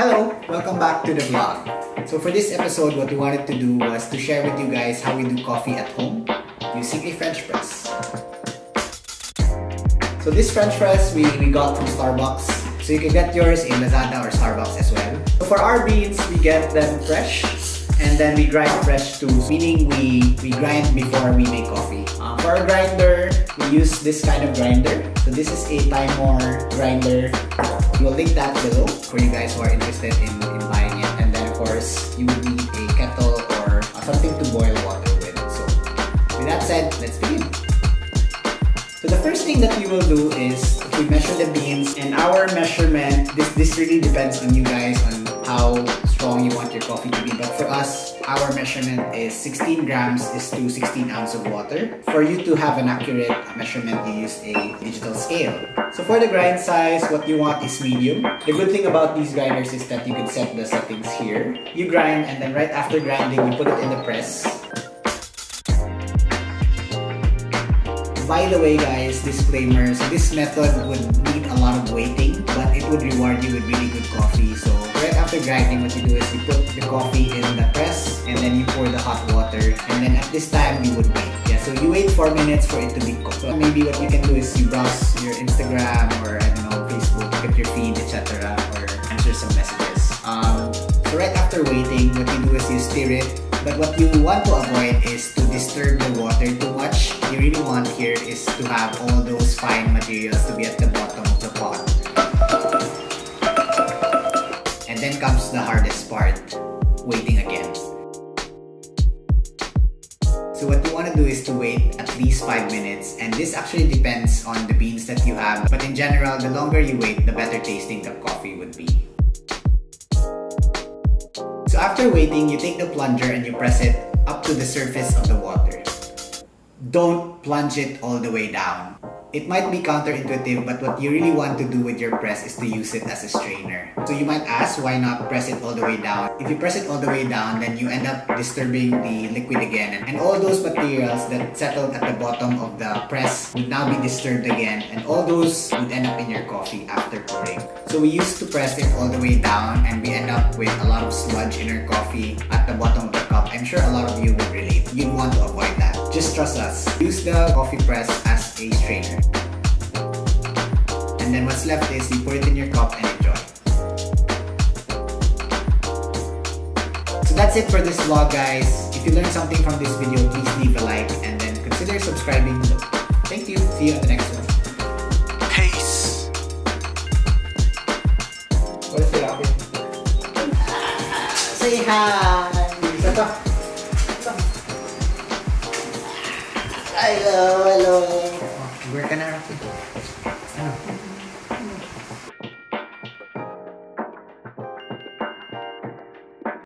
Hello! Welcome back to the vlog. So for this episode, what we wanted to do was to share with you guys how we do coffee at home using a French press. So this French press we got from Starbucks. So you can get yours in Lazada or Starbucks as well. So for our beans, we get them fresh and then we grind fresh too, meaning we grind before we make coffee. For our grinder, we use this kind of grinder. So this is a Timemore grinder. We'll link that below for you guys who are interested in buying it. And then of course, you would need a kettle or something to boil water with. So with that said, let's begin. So the first thing that we will do is we measure the beans, and our measurement, this really depends on you guys on how strong you want your coffee to be. But for us, our measurement is 16 grams is to 16 ounces of water. For you to have an accurate measurement, you use a digital scale. So for the grind size, what you want is medium. The good thing about these grinders is that you can set the settings here. You grind, and then right after grinding, you put it in the press. By the way guys, disclaimer, so this method would need a lot of waiting, but it would reward you with really good coffee. So right after grinding, what you do is you put the coffee in the press and then you pour the hot water, and then at this time you would wait. Yeah, so you wait 4 minutes for it to be cooked. So maybe what you can do is you browse your Instagram or I don't know, Facebook, look at your feed, etc. or answer some messages. So right after waiting, what you do is you stir it. But what you want to avoid is to disturb the water too much. What you really want here is to have all those fine materials to be at the bottom of the pot. And then comes the hardest part, waiting again. So what you want to do is to wait at least 5 minutes, and this actually depends on the beans that you have. But in general, the longer you wait, the better tasting the coffee would be. So after waiting, you take the plunger and you press it up to the surface of the water. Don't plunge it all the way down. It might be counterintuitive, but what you really want to do with your press is to use it as a strainer. So you might ask, why not press it all the way down? If you press it all the way down, then you end up disturbing the liquid again. And all those materials that settled at the bottom of the press would now be disturbed again. And all those would end up in your coffee after pouring. So we used to press it all the way down and we end up with a lot of sludge in our coffee at the bottom of the cup. I'm sure a lot of you would relate. You'd want to avoid that. Just trust us. Use the coffee press as a strainer. And then what's left is you pour it in your cup and enjoy. So that's it for this vlog guys. If you learned something from this video, please leave a like and then consider subscribing below. Thank you. See you on the next one. Peace. What is it, Robin? Say hi! Hello, hello. Where ka na, Rocky?